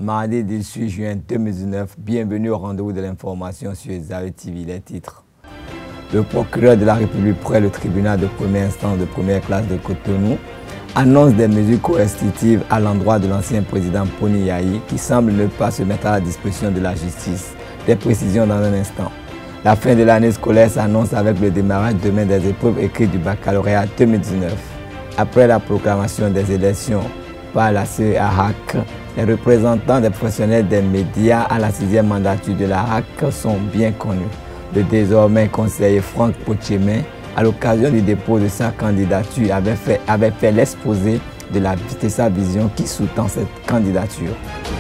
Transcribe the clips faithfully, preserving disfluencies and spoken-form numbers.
mardi dix-huit juin deux mille dix-neuf, bienvenue au rendez-vous de l'information sur Zaïre T V, les titres. Le procureur de la République près le tribunal de première instance de première classe de Cotonou annonce des mesures coercitives à l'endroit de l'ancien président Poni Yayi qui semble ne pas se mettre à la disposition de la justice. Des précisions dans un instant. La fin de l'année scolaire s'annonce avec le démarrage demain des épreuves écrites du baccalauréat deux mille dix-neuf. Après la proclamation des élections par la C E A H A C, les représentants des professionnels des médias à la sixième mandature de la H A C sont bien connus. Le désormais conseiller Franck Pochemen, à l'occasion du dépôt de sa candidature, avait fait, avait fait l'exposé de, la, de sa vision qui sous-tend cette candidature.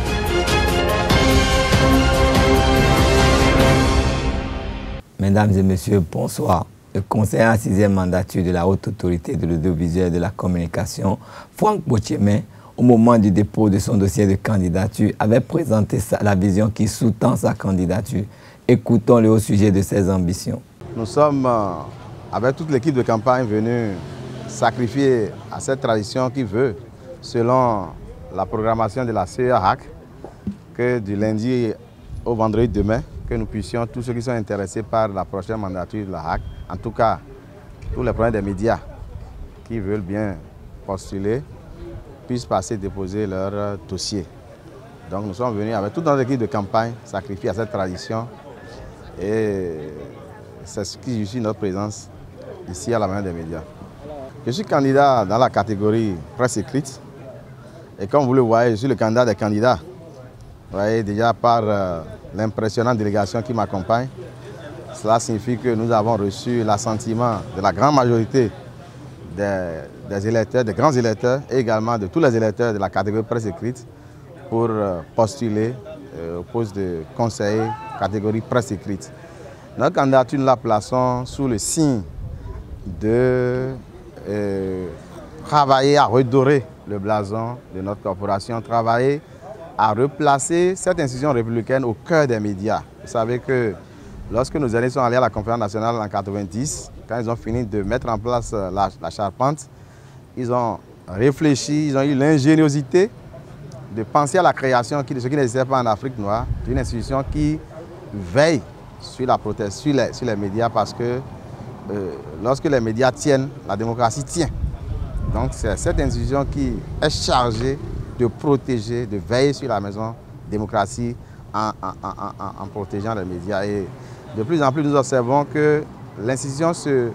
Mesdames et messieurs, bonsoir. Le conseiller à la sixième mandature de la Haute Autorité de l'Audiovisuel et de la Communication, Franck Pochemen, au moment du dépôt de son dossier de candidature, avait présenté sa, la vision qui sous-tend sa candidature. Écoutons-le au sujet de ses ambitions. Nous sommes, euh, avec toute l'équipe de campagne, venus sacrifier à cette tradition qui veut, selon la programmation de la C E A H A C, que du lundi au vendredi demain, que nous puissions, tous ceux qui sont intéressés par la prochaine mandature de la H A C, en tout cas tous les problèmes des médias qui veulent bien postuler, puissent passer déposer leur dossier. Donc nous sommes venus avec toute notre équipe de campagne sacrifier à cette tradition et c'est ce qui justifie notre présence ici à la main des médias. Je suis candidat dans la catégorie presse écrite et comme vous le voyez, je suis le candidat des candidats. Vous voyez déjà par euh, l'impressionnante délégation qui m'accompagne. Cela signifie que nous avons reçu l'assentiment de la grande majorité des, des électeurs, des grands électeurs et également de tous les électeurs de la catégorie presse écrite pour euh, postuler euh, au poste de conseiller catégorie presse écrite. Notre candidature, nous la plaçons sous le signe de euh, travailler à redorer le blason de notre corporation, travailler à replacer cette institution républicaine au cœur des médias. Vous savez que lorsque nos aînés sont allés à la conférence nationale en quatre-vingt-dix, quand ils ont fini de mettre en place la, la charpente, ils ont réfléchi, ils ont eu l'ingéniosité de penser à la création de ce qui n'existait pas en Afrique noire, d'une institution qui veille sur la protection, sur les, sur les médias, parce que euh, lorsque les médias tiennent, la démocratie tient. Donc c'est cette institution qui est chargée de protéger, de veiller sur la maison démocratie en, en, en, en protégeant les médias. Et de plus en plus, nous observons que l'institution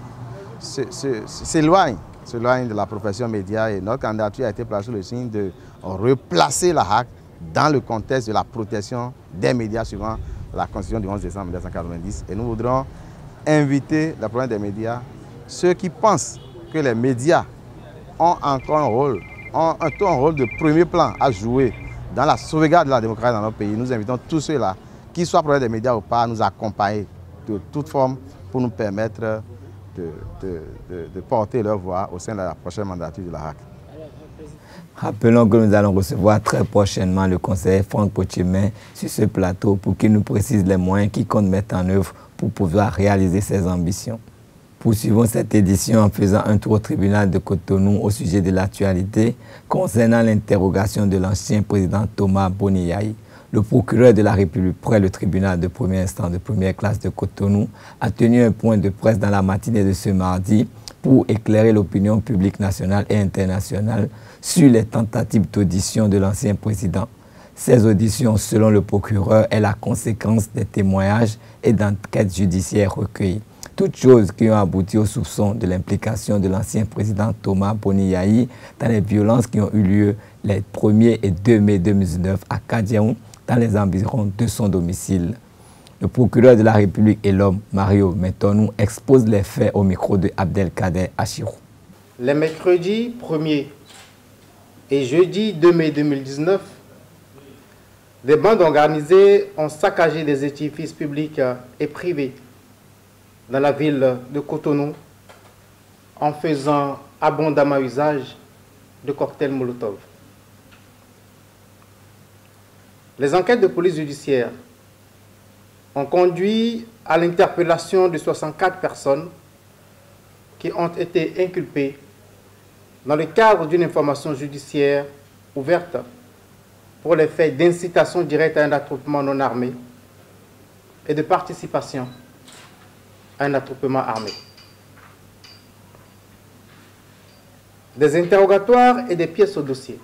s'éloigne s'éloigne de la profession média et notre candidature a été placée sous le signe de replacer la H A C dans le contexte de la protection des médias suivant la Constitution du onze décembre mille neuf cent quatre-vingt-dix. Et nous voudrons inviter le problème des médias, ceux qui pensent que les médias ont encore un rôle, ont un, un rôle de premier plan à jouer dans la sauvegarde de la démocratie dans notre pays. Nous invitons tous ceux-là, qu'ils soient problème des médias ou pas, à nous accompagner de toute forme pour nous permettre de, de, de, de porter leur voix au sein de la prochaine mandature de la H A C. Rappelons que nous allons recevoir très prochainement le conseiller Franck Pochemen sur ce plateau pour qu'il nous précise les moyens qu'il compte mettre en œuvre pour pouvoir réaliser ses ambitions. Poursuivons cette édition en faisant un tour au tribunal de Cotonou au sujet de l'actualité concernant l'interrogation de l'ancien président Thomas Poni Yayi. Le procureur de la République près le tribunal de première instance de première classe de Cotonou a tenu un point de presse dans la matinée de ce mardi pour éclairer l'opinion publique nationale et internationale sur les tentatives d'audition de l'ancien président. Ces auditions, selon le procureur, est la conséquence des témoignages et d'enquêtes judiciaires recueillies. Toutes choses qui ont abouti au soupçon de l'implication de l'ancien président Thomas Poni Yayi dans les violences qui ont eu lieu les premier et deux mai deux mille dix-neuf à Kadiaou, dans les environs de son domicile. Le procureur de la République et l'homme, Mario Mentonou, expose les faits au micro de Abdelkader Achirou. Les mercredis premier et jeudi deux mai deux mille dix-neuf, des bandes organisées ont saccagé des édifices publics et privés dans la ville de Cotonou en faisant abondamment usage de cocktails Molotov. Les enquêtes de police judiciaire ont conduit à l'interpellation de soixante-quatre personnes qui ont été inculpées dans le cadre d'une information judiciaire ouverte pour les faits d'incitation directe à un attroupement non armé et de participation à un attroupement armé. Des interrogatoires et des pièces au dossier.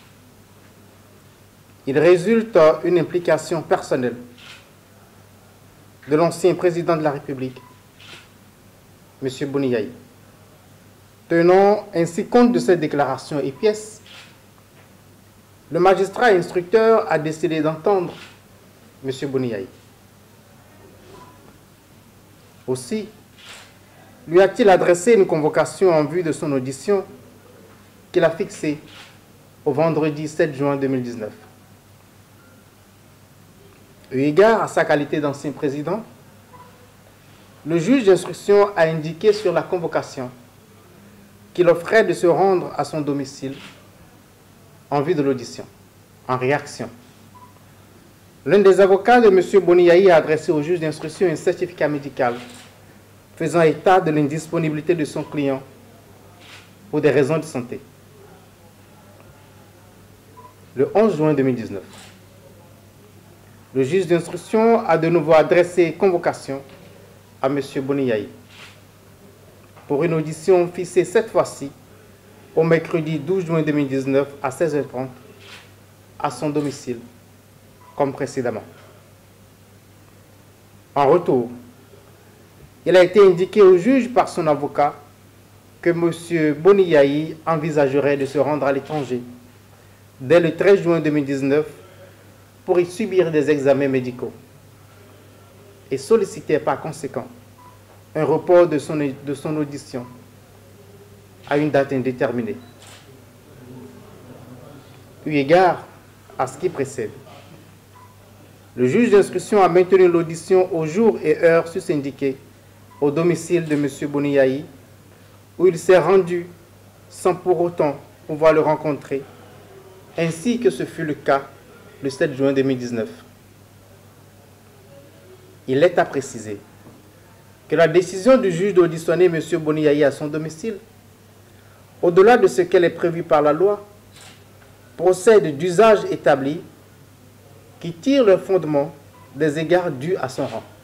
Il résulte une implication personnelle de l'ancien président de la République, M. Boni Yayi. Tenant ainsi compte de cette déclaration et pièces, le magistrat instructeur a décidé d'entendre M. Boni Yayi. Aussi, lui a-t-il adressé une convocation en vue de son audition qu'il a fixée au vendredi sept juin deux mille dix-neuf. Eu égard à sa qualité d'ancien président, le juge d'instruction a indiqué sur la convocation qu'il offrait de se rendre à son domicile en vue de l'audition. En réaction, l'un des avocats de M. Boni Yayi a adressé au juge d'instruction un certificat médical faisant état de l'indisponibilité de son client pour des raisons de santé. Le onze juin deux mille dix-neuf, le juge d'instruction a de nouveau adressé convocation à M. Boni Yayi pour une audition fixée cette fois-ci au mercredi douze juin deux mille dix-neuf à seize heures trente à son domicile, comme précédemment. En retour, il a été indiqué au juge par son avocat que M. Boni Yayi envisagerait de se rendre à l'étranger dès le treize juin deux mille dix-neuf pour y subir des examens médicaux et sollicitait par conséquent un report de son, de son audition à une date indéterminée. Eu égard à ce qui précède, le juge d'instruction a maintenu l'audition au jour et heure sus-indiqués au domicile de M. Boni Yayi, où il s'est rendu sans pour autant pouvoir le rencontrer, ainsi que ce fut le cas le sept juin deux mille dix-neuf. Il est à préciser que la décision du juge d'auditionner M. Boni Yayi à son domicile, au-delà de ce qu'elle est prévue par la loi, procède d'usages établis qui tirent leur fondement des égards dus à son rang.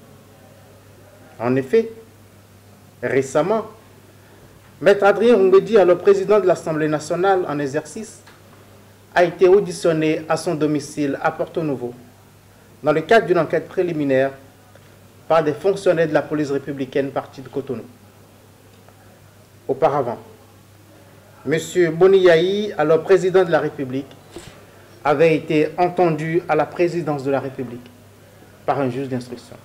En effet, récemment, Maître Adrien Ngwedi, alors président de l'Assemblée nationale en exercice, a été auditionné à son domicile à Porto-Novo, dans le cadre d'une enquête préliminaire par des fonctionnaires de la police républicaine partie de Cotonou. Auparavant, M. Boni Yayi, alors président de la République, avait été entendu à la présidence de la République par un juge d'instruction.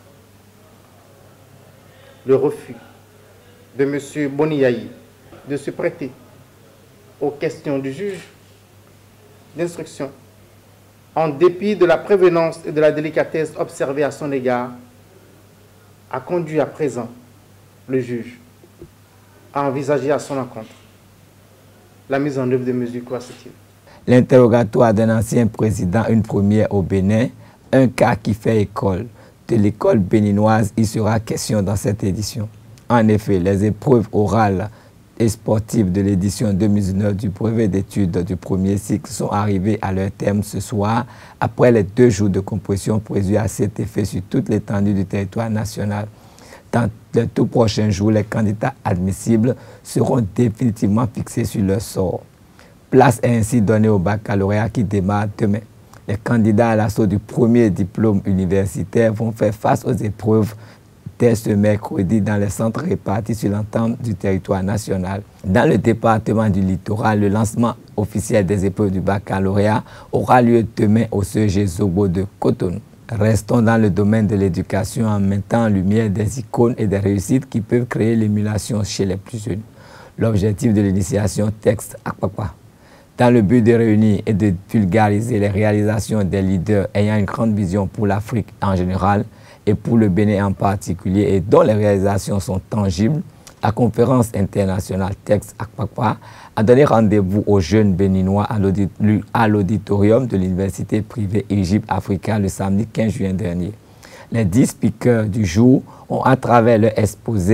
Le refus de M. Boni Yayi de se prêter aux questions du juge d'instruction, en dépit de la prévenance et de la délicatesse observée à son égard, a conduit à présent le juge à envisager à son encontre la mise en œuvre de mesures coercitives. L'interrogatoire d'un ancien président, une première au Bénin, un cas qui fait école. De l'école béninoise, il sera question dans cette édition. En effet, les épreuves orales et sportives de l'édition deux mille dix-neuf du brevet d'études du premier cycle sont arrivées à leur terme ce soir, après les deux jours de compression prévus à cet effet sur toute l'étendue du territoire national. Dans les tout prochains jours, les candidats admissibles seront définitivement fixés sur leur sort. Place est ainsi donnée au baccalauréat qui démarre demain. Les candidats à l'assaut du premier diplôme universitaire vont faire face aux épreuves dès ce mercredi dans les centres répartis sur l'ensemble du territoire national. Dans le département du littoral, le lancement officiel des épreuves du baccalauréat aura lieu demain au C E G Zobo de Cotonou. Restons dans le domaine de l'éducation en mettant en lumière des icônes et des réussites qui peuvent créer l'émulation chez les plus jeunes. L'objectif de l'initiation Texte Akpakpa, dans le but de réunir et de vulgariser les réalisations des leaders ayant une grande vision pour l'Afrique en général et pour le Bénin en particulier et dont les réalisations sont tangibles, la conférence internationale Texte Akpakpa a donné rendez-vous aux jeunes béninois à l'auditorium de l'université privée Égypte Africa le samedi quinze juin dernier. Les dix speakers du jour ont, à travers leur exposé,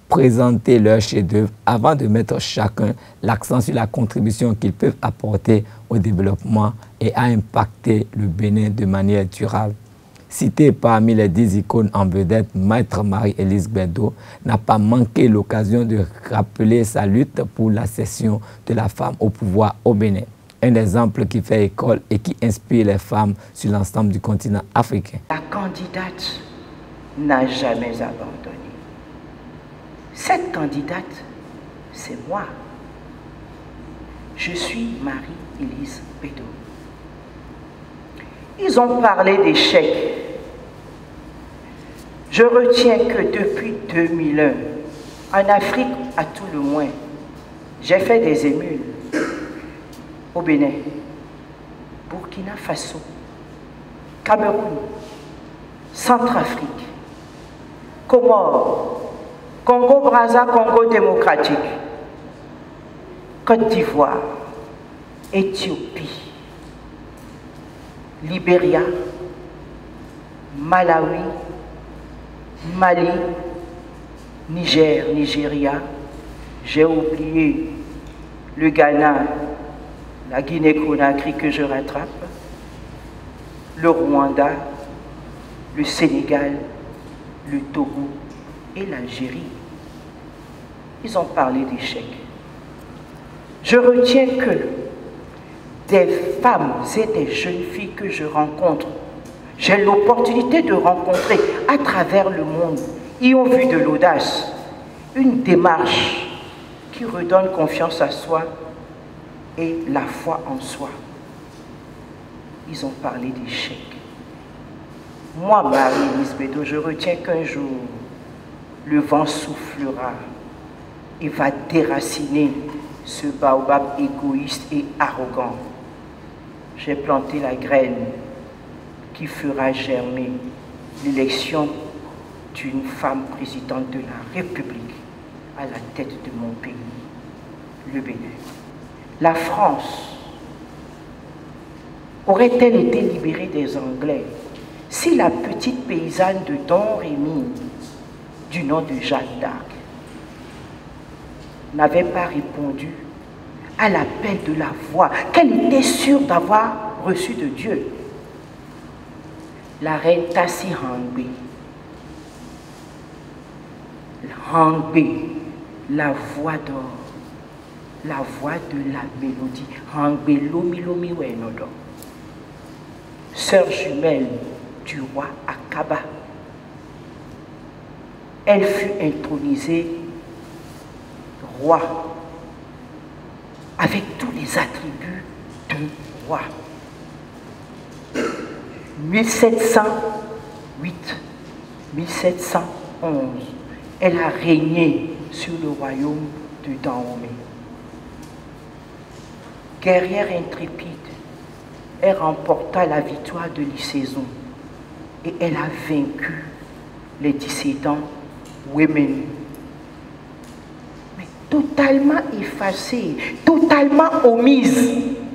présenter leur chef-d'œuvre avant de mettre chacun l'accent sur la contribution qu'ils peuvent apporter au développement et à impacter le Bénin de manière durable. Cité parmi les dix icônes en vedette, Maître Marie-Élise Gbedo n'a pas manqué l'occasion de rappeler sa lutte pour l'accession de la femme au pouvoir au Bénin. Un exemple qui fait école et qui inspire les femmes sur l'ensemble du continent africain. La candidate n'a jamais abandonné. Cette candidate, c'est moi. Je suis Marie-Élise Gbedo. Ils ont parlé d'échecs. Je retiens que depuis deux mille un, en Afrique à tout le moins, j'ai fait des émules au Bénin, Burkina Faso, Cameroun, Centrafrique, Comores, Congo-Brazza, Congo démocratique, Côte d'Ivoire, Éthiopie, Libéria, Malawi, Mali, Niger, Nigeria, j'ai oublié le Ghana, la Guinée-Conakry que je rattrape, le Rwanda, le Sénégal, le Togo et l'Algérie. Ils ont parlé d'échecs. Je retiens que des femmes et des jeunes filles que je rencontre, j'ai l'opportunité de rencontrer à travers le monde, ils ont vu de l'audace, une démarche qui redonne confiance à soi et la foi en soi. Ils ont parlé d'échecs. Moi, Marie-Élise Gbedo, je retiens qu'un jour, le vent soufflera et va déraciner ce baobab égoïste et arrogant. J'ai planté la graine qui fera germer l'élection d'une femme présidente de la République à la tête de mon pays, le Bénin. La France aurait-elle été libérée des Anglais si la petite paysanne de Don Rémy, du nom de Jeanne d'Arc, n'avait pas répondu à l'appel de la voix qu'elle était sûre d'avoir reçu de Dieu? La reine Tassi Hangbe, Hangbe, la voix d'or, la voix de la mélodie, Hangbe Lomi Lomi Wenodo, sœur jumelle du roi Akaba. Elle fut intronisée roi avec tous les attributs de roi. mille sept cent huit à mille sept cent onze, elle a régné sur le royaume de Dahomey. Guerrière intrépide, elle remporta la victoire de l'Issaison et elle a vaincu les dissidents Women. Mais totalement effacée, totalement omise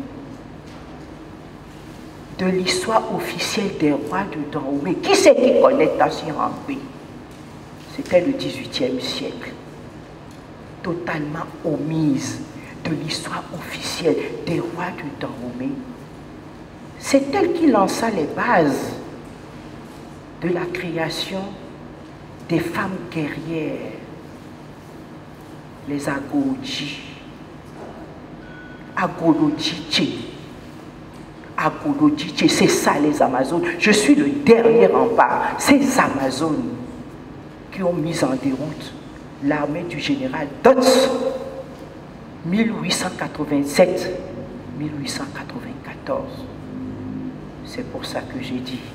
de l'histoire officielle des rois de Dahomey. Qui c'est qui connaît Tassi Hangbe? C'était le dix-huitième siècle. Totalement omise de l'histoire officielle des rois de Dahomey. C'est elle qui lança les bases de la création des femmes guerrières, les Agoji, Agolodjiche. Agolodjiche, c'est ça les Amazones. Je suis le dernier rempart. Ces Amazones qui ont mis en déroute l'armée du général Dodds, mille huit cent quatre-vingt-sept à mille huit cent quatre-vingt-quatorze. C'est pour ça que j'ai dit,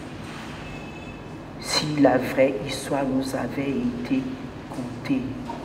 si la vraie histoire nous avait été contée,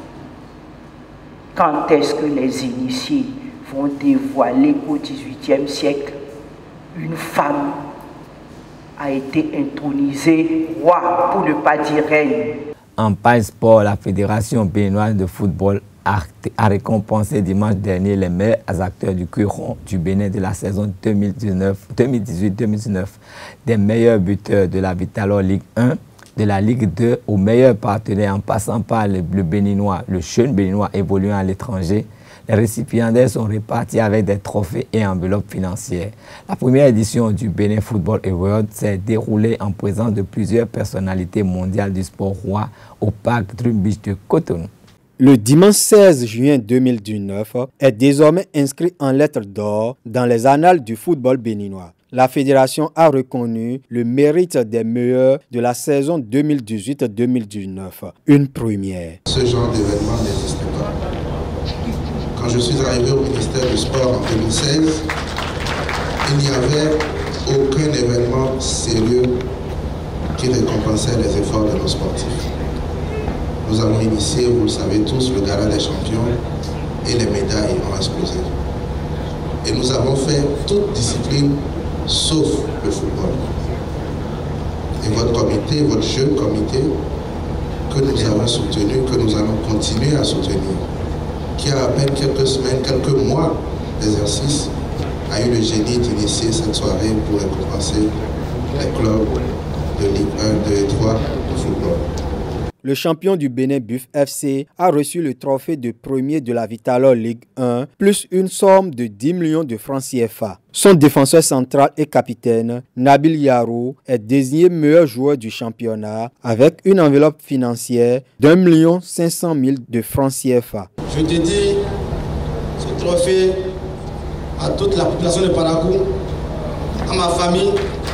quand est-ce que les initiés vont dévoiler qu'au dix-huitième siècle, une femme a été intronisée roi, pour ne pas dire reine? En paille sport, la Fédération béninoise de football a, a récompensé dimanche dernier les meilleurs acteurs du Curon du Bénin de la saison deux mille dix-huit deux mille dix-neuf. Des meilleurs buteurs de la Vitalor Ligue un, de la Ligue deux au meilleur partenaire en passant par le, le Béninois, le jeune Béninois évoluant à l'étranger, les récipiendaires sont répartis avec des trophées et enveloppes financières. La première édition du Benin Football Award s'est déroulée en présence de plusieurs personnalités mondiales du sport roi au parc Dream Beach de Cotonou. Le dimanche seize juin deux mille dix-neuf est désormais inscrit en lettres d'or dans les annales du football béninois. La fédération a reconnu le mérite des meilleurs de la saison deux mille dix-huit deux mille dix-neuf, une première. Ce genre d'événement n'existait pas. Quand je suis arrivé au ministère du Sport en deux mille seize, il n'y avait aucun événement sérieux qui récompensait les efforts de nos sportifs. Nous avons initié, vous le savez tous, le gala des champions et les médailles ont explosé. Et nous avons fait toute discipline sauf le football. Et votre comité, votre jeune comité, que nous avons soutenu, que nous allons continuer à soutenir, qui a à peine quelques semaines, quelques mois d'exercice, a eu le génie d'initier cette soirée pour récompenser les clubs de Ligue un, deux et trois de football. Le champion du Bénin Buff F C a reçu le trophée de premier de la Vitalor Ligue un, plus une somme de dix millions de francs C F A. Son défenseur central et capitaine, Nabil Yarou, est désigné meilleur joueur du championnat avec une enveloppe financière d'un million cinq cent mille de francs C F A. Je te dis, ce trophée à toute la population de Parakou, à ma famille,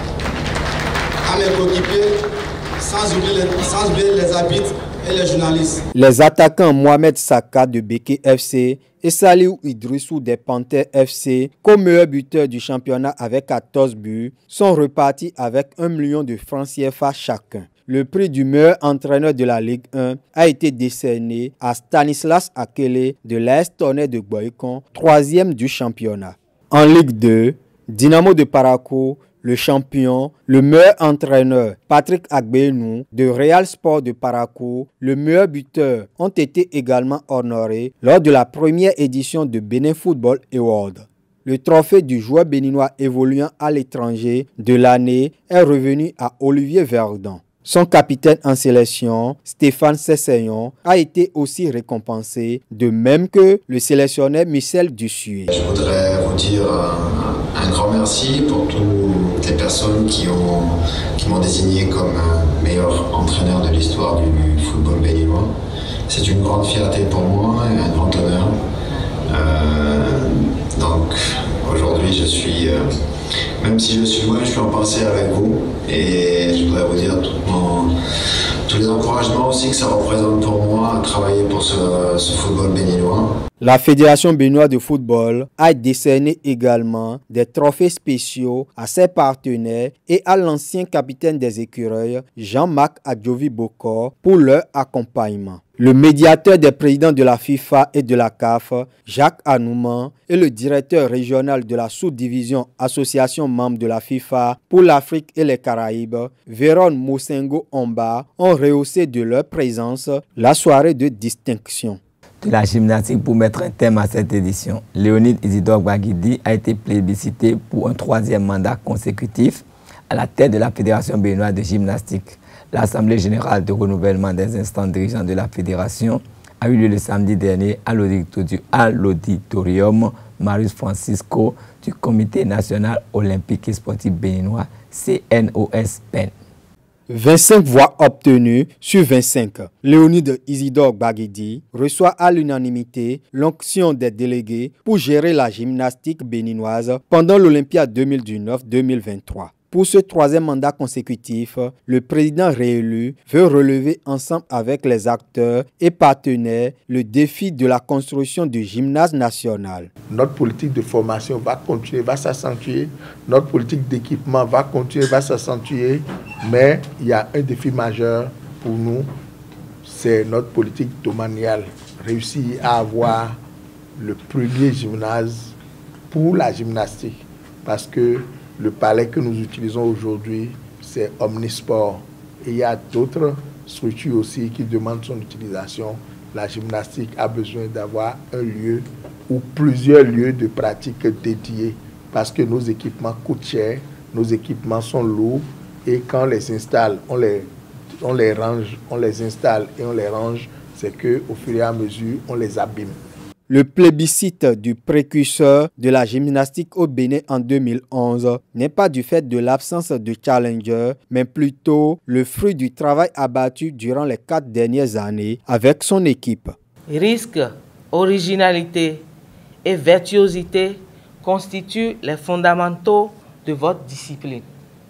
à mes coéquipiers, sans oublier, les, sans oublier les arbitres et les journalistes. Les attaquants Mohamed Saka de Béké F C et Saliou Idrissou des Panthères F C, comme meilleur buteur du championnat avec quatorze buts, sont repartis avec un million de francs C F A chacun. Le prix du meilleur entraîneur de la Ligue un a été décerné à Stanislas Akele de l'A S Tonnerre de Boycon, troisième du championnat. En Ligue deux, Dynamo de Parakou, le champion, le meilleur entraîneur Patrick Agbenou de Real Sport de Parakou, le meilleur buteur ont été également honorés lors de la première édition de Benin Football Award. Le trophée du joueur béninois évoluant à l'étranger de l'année est revenu à Olivier Verdon. Son capitaine en sélection, Stéphane Sesseyon, a été aussi récompensé, de même que le sélectionneur Michel Dussuet. Je voudrais vous dire un, un grand merci pour toutes les personnes qui ont qui m'ont désigné comme meilleur entraîneur de l'histoire du football béninois. C'est une grande fierté pour moi et un grand honneur. Euh, donc aujourd'hui je suis... Euh, Même si je suis loin, je suis en pensée avec vous et je voudrais vous dire tout mon, tous les encouragements aussi que ça représente pour moi à travailler pour ce, ce football béninois. La Fédération béninoise de football a décerné également des trophées spéciaux à ses partenaires et à l'ancien capitaine des écureuils, Jean-Marc Adjovi Bokor, pour leur accompagnement. Le médiateur des présidents de la FIFA et de la C A F, Jacques Anouman, et le directeur régional de la sous-division Association membre de la FIFA pour l'Afrique et les Caraïbes, Véron Mosengo Omba, ont rehaussé de leur présence la soirée de distinction. De la gymnastique pour mettre un thème à cette édition, Léonide Isidore Baguidi a été plébiscité pour un troisième mandat consécutif à la tête de la Fédération béninoise de gymnastique. L'Assemblée générale de renouvellement des instances dirigeants de la Fédération a eu lieu le samedi dernier à l'auditorium Marius Francisco du Comité national olympique et sportif béninois C N O S P E N. vingt-cinq voix obtenues sur vingt-cinq. Léonide Isidore Baguidi reçoit à l'unanimité l'onction des délégués pour gérer la gymnastique béninoise pendant l'Olympiade deux mille dix-neuf deux mille vingt-trois. Pour ce troisième mandat consécutif, le président réélu veut relever ensemble avec les acteurs et partenaires le défi de la construction du gymnase national. Notre politique de formation va continuer, va s'accentuer. Notre politique d'équipement va continuer, va s'accentuer. Mais il y a un défi majeur pour nous, c'est notre politique domaniale. Réussir à avoir le premier gymnase pour la gymnastique. Parce que le palais que nous utilisons aujourd'hui, c'est Omnisport. Et il y a d'autres structures aussi qui demandent son utilisation. La gymnastique a besoin d'avoir un lieu ou plusieurs lieux de pratique dédiés parce que nos équipements coûtent cher, nos équipements sont lourds et quand on les installe, on les on les range, on les installe et on les range, c'est qu'au fur et à mesure, on les abîme. Le plébiscite du précurseur de la gymnastique au Bénin en deux mille onze n'est pas du fait de l'absence de challenger, mais plutôt le fruit du travail abattu durant les quatre dernières années avec son équipe. Risque, originalité et virtuosité constituent les fondamentaux de votre discipline.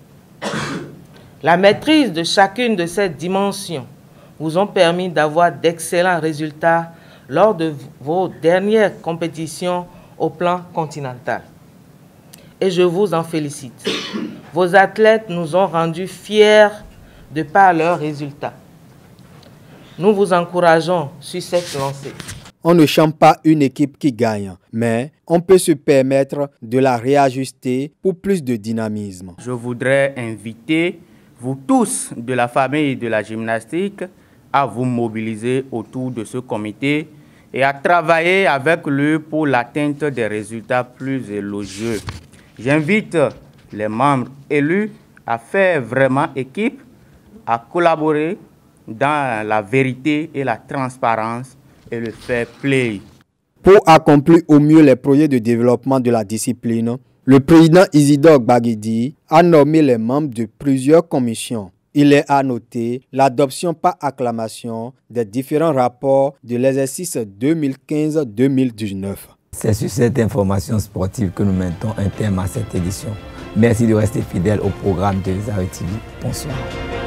La maîtrise de chacune de ces dimensions vous ont permis d'avoir d'excellents résultats lors de vos dernières compétitions au plan continental. Et je vous en félicite. Vos athlètes nous ont rendus fiers de par leurs résultats. Nous vous encourageons sur cette lancée. On ne chante pas une équipe qui gagne, mais on peut se permettre de la réajuster pour plus de dynamisme. Je voudrais inviter vous tous de la famille de la gymnastique à vous mobiliser autour de ce comité et à travailler avec lui pour l'atteinte des résultats plus élogieux. J'invite les membres élus à faire vraiment équipe, à collaborer dans la vérité et la transparence et le fair play. Pour accomplir au mieux les projets de développement de la discipline, le président Isidore Gbagidi a nommé les membres de plusieurs commissions. Il est à noter l'adoption par acclamation des différents rapports de l'exercice deux mille quinze deux mille dix-neuf. C'est sur cette information sportive que nous mettons un terme à cette édition. Merci de rester fidèle au programme de Télézaré T V. Bonsoir.